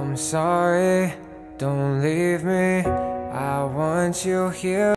I'm sorry, don't leave me. I want you here.